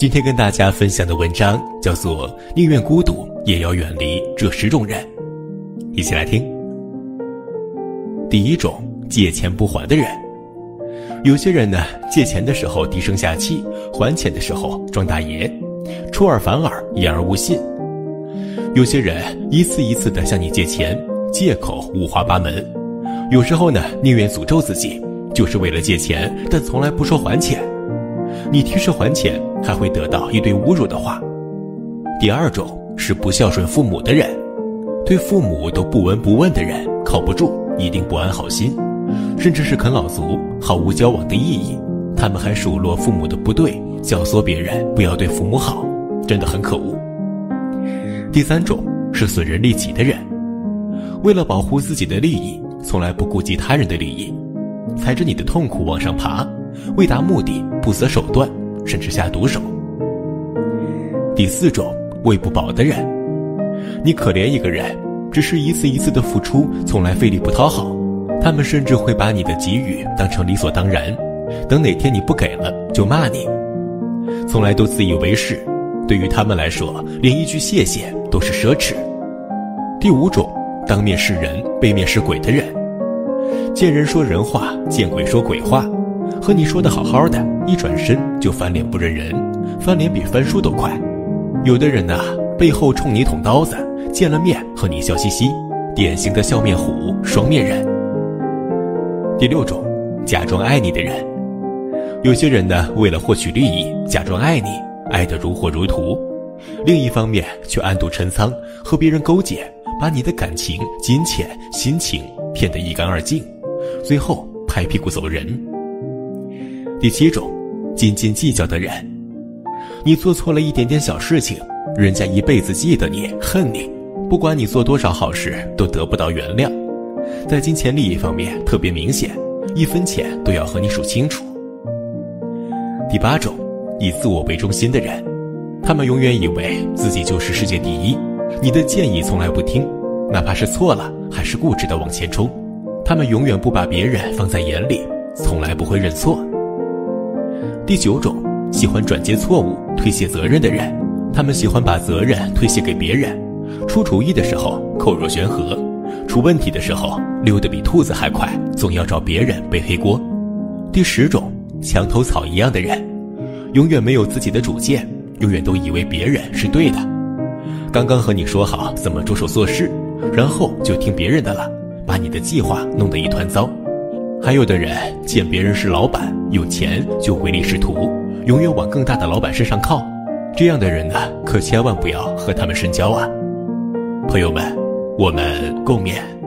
今天跟大家分享的文章叫做《宁愿孤独也要远离这10种人》，一起来听。第一种，借钱不还的人。有些人呢，借钱的时候低声下气，还钱的时候装大爷，出尔反尔，言而无信。有些人一次一次地向你借钱，借口五花八门，有时候呢，宁愿诅咒自己，就是为了借钱，但从来不说还钱。你提示还钱，还会得到一堆侮辱的话。第二种是不孝顺父母的人，对父母都不闻不问的人，靠不住，一定不安好心，甚至是啃老族，毫无交往的意义。他们还数落父母的不对，教唆别人不要对父母好，真的很可恶。第三种是损人利己的人，为了保护自己的利益，从来不顾及他人的利益，踩着你的痛苦往上爬，为达目的不择手段，甚至下毒手。第四种，喂不饱的人，你可怜一个人，只是一次一次的付出，从来费力不讨好，他们甚至会把你的给予当成理所当然，等哪天你不给了就骂你，从来都自以为是，对于他们来说，连一句谢谢都是奢侈。第五种，当面是人，背面是鬼的人，见人说人话，见鬼说鬼话，和你说的好好的，一转身就翻脸不认人，翻脸比翻书都快。有的人啊，背后冲你捅刀子，见了面和你笑嘻嘻，典型的笑面虎，双面人。第六种，假装爱你的人。有些人呢，为了获取利益，假装爱你，爱得如火如荼，另一方面却暗度陈仓，和别人勾结，把你的感情、金钱、心情骗得一干二净，最后拍屁股走人。第七种，斤斤计较的人。你做错了一点点小事情，人家一辈子记得你，恨你，不管你做多少好事都得不到原谅，在金钱利益方面特别明显，一分钱都要和你数清楚。第八种，以自我为中心的人，他们永远以为自己就是世界第一，你的建议从来不听，哪怕是错了还是固执地往前冲，他们永远不把别人放在眼里，从来不会认错。第九种，喜欢转接错误，推卸责任的人，他们喜欢把责任推卸给别人，出主意的时候口若悬河，出问题的时候溜得比兔子还快，总要找别人背黑锅。第十种，墙头草一样的人，永远没有自己的主见，永远都以为别人是对的，刚刚和你说好怎么着手做事，然后就听别人的了，把你的计划弄得一团糟。还有的人见别人是老板，有钱就唯利是图，永远往更大的老板身上靠，这样的人呢，可千万不要和他们深交啊。朋友们，我们共勉。